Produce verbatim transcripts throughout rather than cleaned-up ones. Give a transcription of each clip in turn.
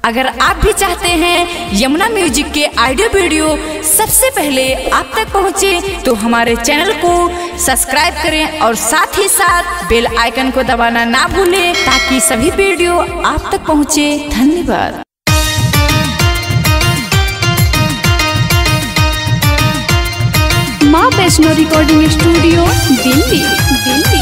अगर आप भी चाहते हैं यमुना म्यूजिक के ऑडियो वीडियो सबसे पहले आप तक पहुंचे, तो हमारे चैनल को सब्सक्राइब करें और साथ ही साथ बेल आइकन को दबाना ना भूलें, ताकि सभी वीडियो आप तक पहुंचे। धन्यवाद। Maa Vaishno recording studio Delhi Delhi.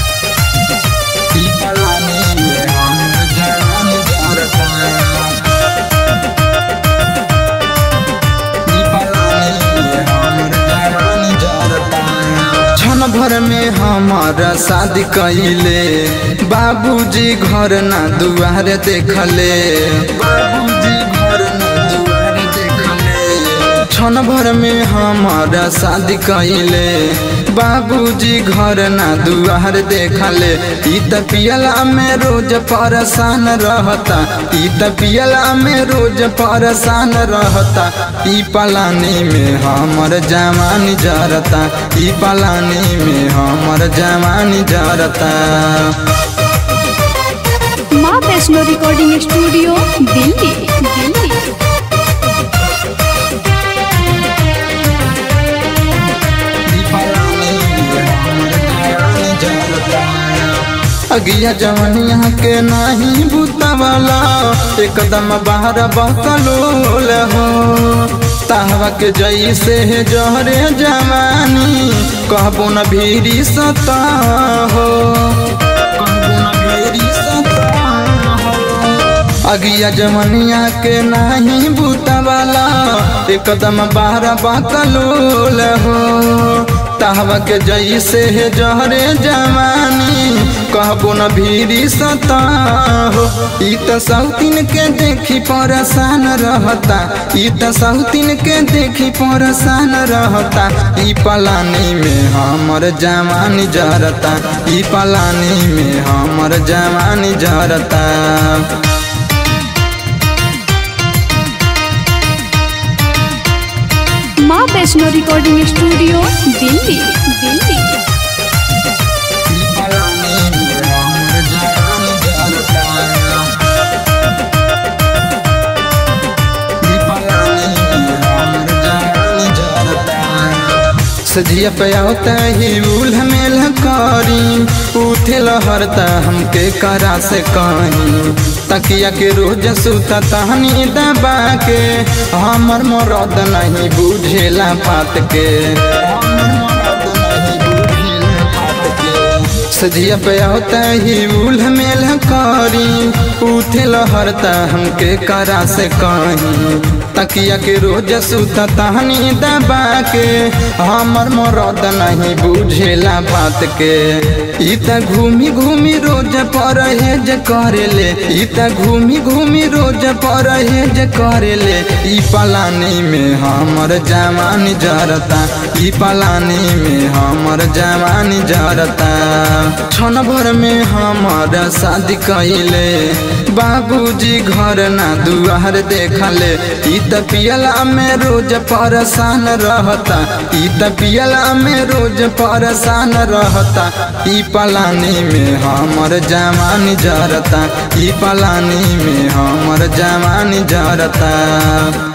क्षण भर में हमारा शादी कइले, बाबूजी घर ना दुआर देखले, बाबूजी घर ना दुआर देखले। क्षण भर में हमारा शादी कइले, बाबूजी घर ना दुआर देखले। ई त पियला में रोज परेशान रहता, ई त पियला में रोज परेशान रहता। ई पलानी में हमर जवानी जरता, ई पलानी में हमर जवानी जरता। Maa Vaishno recording studio Delhi Delhi. अगिया जवनिया के नहीं बुतवाला, एकदम बाहर बकलोल हो। ताहवा के जैसे है जहरे जवानी, कहबो न भीरी सता हो, कहबो न भीरी सता हो। अगिया जवनिया के नहीं बुतवाला, एकदम बाहर बकलोल हो। ताहवा के जैसे है जहरे जवानी, कहबो न भीरी सता हो। ई त सौतीन के देखी परेशान रहता, ई त सौतीन के देखी परेशान रहता। ई पलानी में हमर जवानी जरता, ई पलानी में हमर जवानी जरता। Maa Vaishno recording studio Delhi Delhi. सजिया पे होता ही उल्ह मेल करी, उठे लहरता हमके करा से कहीं। तकिया के रोज सुता तहनी दबा के, हमर मरद नहीं बुझेला बात के, सजिया पे होता ही उल्ह मेल करी, उठे लहरता हमके करा से कहीं। तकिया के रोज सुता तहनी दबा के, हमर मरद नहीं बुझेला बात के। ई त घूमी घूमी रोज परहेज करेले, ई त घूमी घूमी रोज परहेज करेले। ई पलानी में हमर जवानी जरता, ई पलानी में हमर जवानी जरता। क्षण भर में हमारा शादी कइले, बाबूजी घर ना दुआर देखले। ई त पियला में रोज परेशान रहता, ई त पियला में रोज परेशान रहता। ई पलानी में हमर जवानी जरता, ई पलानी में हमर जवानी जरता।